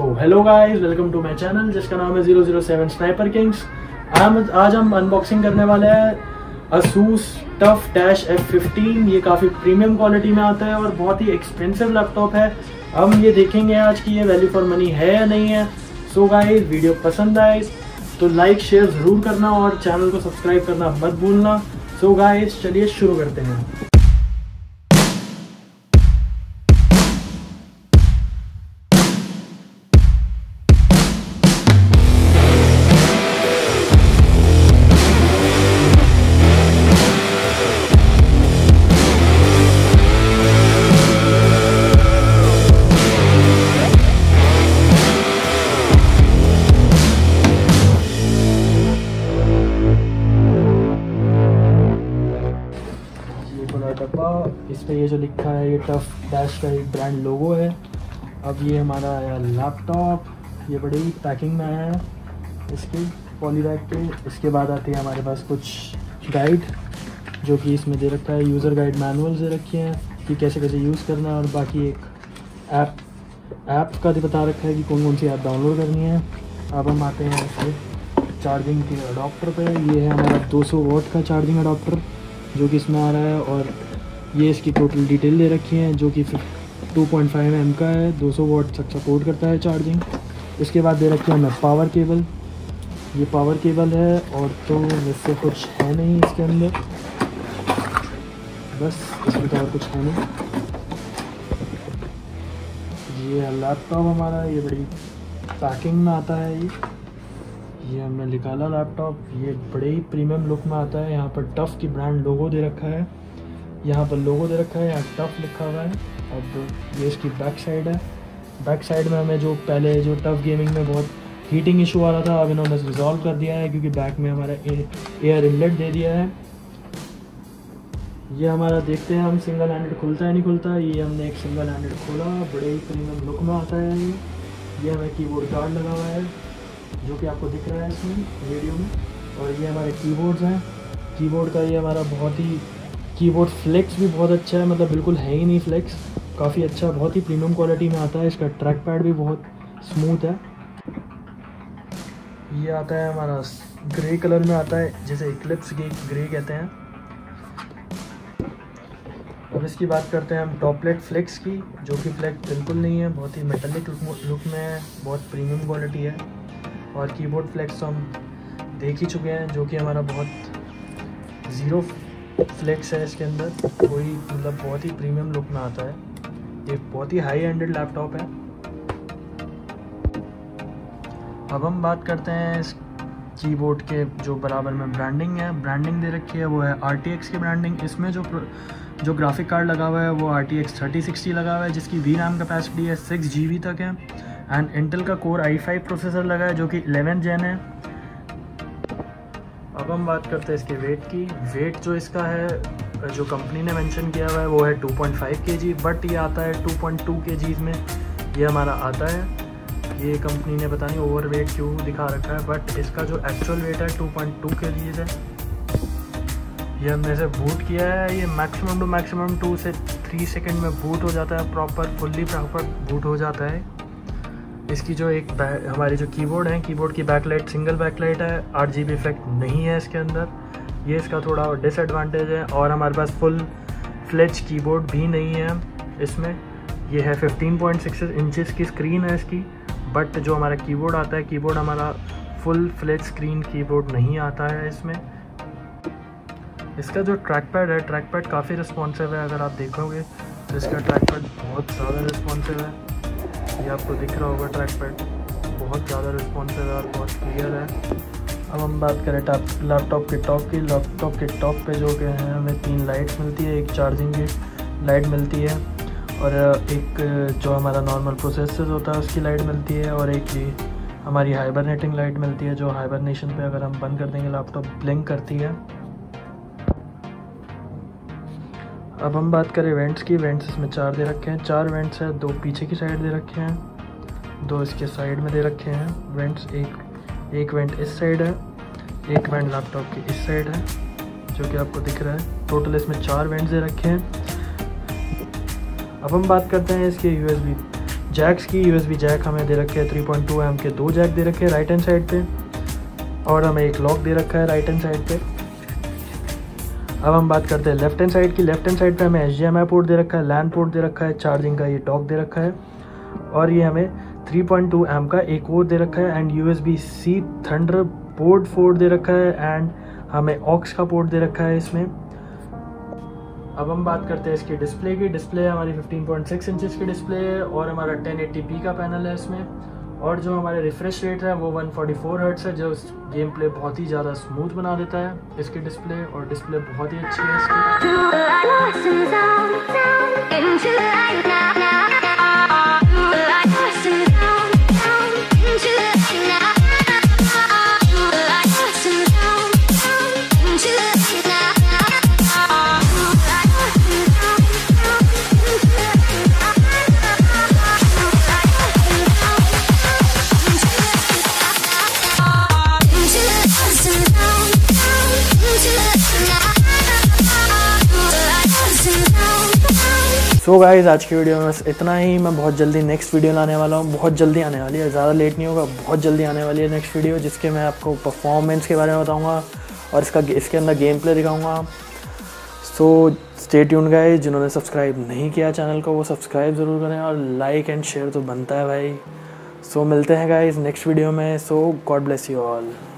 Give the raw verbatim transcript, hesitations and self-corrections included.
Hello guys, welcome to my channel जिसका नाम है zero zero seven sniper kings. आज हम अनबॉक्सिंग करने वाले हैं Asus TUF dash F fifteen. ये काफ़ी प्रीमियम क्वालिटी में आता है और बहुत ही एक्सपेंसिव लैपटॉप है। हम ये देखेंगे आज की ये वैल्यू फॉर मनी है या नहीं है। सो गाइस, वीडियो पसंद आए तो लाइक शेयर ज़रूर करना और चैनल को सब्सक्राइब करना मत भूलना। सो गाइस, चलिए शुरू करते हैं। डब्बा, इस पे ये जो लिखा है ये टफ डैश का एक ब्रांड लोगो है। अब ये हमारा आया लैपटॉप, ये बड़ी पैकिंग में आया है इसके पॉलीबैग के। इसके बाद आती है हमारे पास कुछ गाइड जो कि इसमें दे रखा है, यूज़र गाइड मैनुअल दे रखे हैं कि कैसे कैसे यूज़ करना है, और बाकी एक ऐप ऐप का भी बता रखा है कि कौन कौन सी ऐप डाउनलोड करनी है। अब हम आते हैं इसके चार्जिंग के अडोप्टर पे। ये है हमारा दो सौ वॉट का चार्जिंग अडोप्टर जो कि इसमें आ रहा है, और ये इसकी टोटल डिटेल दे रखी है जो कि टू पॉइंट फाइव एम का है, दो सौ वॉट तक सपोर्ट करता है चार्जिंग। इसके बाद दे रखी है हमें पावर केबल। ये पावर केबल है और तो वैसे कुछ है नहीं इसके अंदर, बस इसमें तो और कुछ है नहीं। ये है लैपटॉप हमारा, ये बड़ी पैकिंग में आता है। ये ये हमने निकाला लैपटॉप, ये बड़े ही प्रीमियम लुक में आता है। यहाँ पर टफ की ब्रांड लोगो दे रखा है, यहाँ पर लोगो दे रखा है, यहाँ टफ लिखा हुआ है। अब ये इसकी बैक साइड है। बैक साइड में हमें जो पहले जो टफ गेमिंग में बहुत हीटिंग इशू आ रहा था, अब इन्होंने रिजॉल्व कर दिया है क्योंकि बैक में हमारा एयर इनलेट दे दिया है। ये हमारा देखते हैं हम सिंगल हैंडेड खुलता है नहीं खुलता। ये हमने एक सिंगल हैंडेड खोला, बड़े ही प्रीमियम लुक में आता है। ये ये हमें कीबोर्ड गार्ड लगा हुआ है जो कि आपको दिख रहा है इसमें वीडियो में, और ये हमारे कीबोर्ड्स हैं। कीबोर्ड का ये हमारा बहुत ही कीबोर्ड फ्लेक्स भी बहुत अच्छा है, मतलब बिल्कुल है ही नहीं फ्लेक्स, काफ़ी अच्छा, बहुत ही प्रीमियम क्वालिटी में आता है। इसका ट्रैक पैड भी बहुत स्मूथ है। ये आता है हमारा ग्रे कलर में आता है, जिसे इक्लिप्स ग्रे कहते हैं। अब इसकी बात करते हैं हम टॉपलेट फ्लेक्स की, जो कि फ्लेक्स बिल्कुल नहीं है, बहुत ही मेटालिक लुक में है, बहुत प्रीमियम क्वालिटी है। और कीबोर्ड फ्लेक्स तो हम देख ही चुके हैं जो कि हमारा बहुत ज़ीरो फ्लेक्स है। इसके अंदर कोई मतलब बहुत ही प्रीमियम लुक में आता है। ये बहुत ही हाई एंडेड लैपटॉप है। अब हम बात करते हैं इस कीबोर्ड के जो बराबर में ब्रांडिंग है, ब्रांडिंग दे रखी है वो है आर टी एक्स की ब्रांडिंग। इसमें जो जो ग्राफिक कार्ड लगा हुआ है वो R T X thirty sixty लगा हुआ है, जिसकी वी रैम कैपेसिटी है सिक्स जी बी तक है। एंड इंटेल का कोर आई फाइव प्रोसेसर लगा है जो कि इलेवन जेन है। अब हम बात करते हैं इसके वेट की। वेट जो इसका है जो कंपनी ने मेंशन किया हुआ है वो है टू पॉइंट फाइव के जी, बट ये आता है टू पॉइंट टू के जी में ये हमारा आता है। ये कंपनी ने पता नहीं ओवर वेट क्यों दिखा रखा है, बट इसका जो एक्चुअल वेट है two point two K G है। ये हमने इसे बूट किया है, ये मैक्सिमम टू मैक्सिमम टू से थ्री सेकेंड में बूट हो जाता है, प्रॉपर फुल्ली प्रॉपर बूट हो जाता है। इसकी जो एक हमारी जो कीबोर्ड है, कीबोर्ड की बैकलाइट सिंगल बैकलाइट है, आठ जी बी इफेक्ट नहीं है इसके अंदर, ये इसका थोड़ा डिसएडवांटेज है। और हमारे पास फुल फ्लेज कीबोर्ड भी नहीं है इसमें। ये है फिफ्टीन पॉइंट सिक्स इंचेस की स्क्रीन है इसकी, बट जो हमारा कीबोर्ड आता है, कीबोर्ड हमारा फुल फ्लेज स्क्रीन कीबोर्ड नहीं आता है इसमें। इसका जो ट्रैक पैड है, ट्रैक पैड काफ़ी रिस्पॉन्सिव है। अगर आप देखोगे तो इसका ट्रैक पैड बहुत ज़्यादा रिस्पॉन्सिव है। ये आपको दिख रहा होगा, ट्रैक पैड बहुत ज़्यादा रिस्पॉन्सिव है और बहुत क्लियर है। अब हम बात करें टॉप लैपटॉप के टॉप की। लैपटॉप के टॉप पे जो कि है हमें तीन लाइट्स मिलती है, एक चार्जिंग की लाइट मिलती है, और एक जो हमारा नॉर्मल प्रोसेसर होता है उसकी लाइट मिलती है, और एक ये हमारी हाइबरनेटिंग लाइट मिलती है जो हाइबरनेशन पे अगर हम बंद कर देंगे लैपटॉप ब्लिंक करती है। अब हम बात करें वेंट्स की। वेंट्स इसमें चार दे रखे हैं, चार वेंट्स हैं, दो पीछे की साइड दे रखे हैं, दो इसके साइड में दे रखे हैं वेंट्स। एक एक वेंट इस साइड है, एक वेंट लैपटॉप की इस साइड है जो कि आपको दिख रहा है। टोटल इसमें चार वेंट्स दे रखे हैं। अब हम बात करते हैं इसके यूएसबी जैक्स की यूएसबी जैक हमें दे रखे हैं थ्री पॉइंट टू एम के दो जैक दे रखे हैं राइट हैंड साइड पे, और हमें एक लॉक दे रखा है राइट हैंड साइड पे। अब हम बात करते हैं लेफ्ट हैंड साइड की। लेफ्ट हैंड साइड पे हमें H D M I port दे रखा है, लैन पोर्ट दे रखा है, चार्जिंग का ये डॉक दे रखा है, और ये हमें थ्री पॉइंट टू एम का एक और दे रखा है, and USB C thunder port four दे रखा है, एंड हमें ऑक्स का पोर्ट दे रखा है इसमें। अब हम बात करते हैं इसकी डिस्प्ले की। डिस्प्ले हमारी फिफ्टीन पॉइंट सिक्स इंचेस की डिस्प्ले है, और हमारा टेन एटी पी का पैनल है इसमें, और जो हमारे रिफ्रेश रेट है वो वन फोर्टी फोर हर्ट्ज है, जो गेम प्ले बहुत ही ज़्यादा स्मूथ बना देता है इसकी डिस्प्ले, और डिस्प्ले बहुत ही अच्छी है सो गाइस, आज की वीडियो में बस इतना ही। मैं बहुत जल्दी नेक्स्ट वीडियो लाने वाला हूँ, बहुत जल्दी आने वाली है, ज़्यादा लेट नहीं होगा, बहुत जल्दी आने वाली है नेक्स्ट वीडियो, जिसके मैं आपको परफॉर्मेंस के बारे में बताऊँगा और इसका इसके अंदर गेम प्ले दिखाऊँगा। So stay tuned guys. जिन्होंने सब्सक्राइब नहीं किया चैनल को वो सब्सक्राइब ज़रूर करें, और लाइक एंड शेयर तो बनता है भाई। सो so, मिलते हैं गाइस नेक्स्ट वीडियो में। So God bless you all.